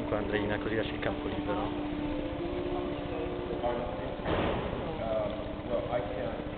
5 Andreina, così lasci il campo libero. Well, I can't.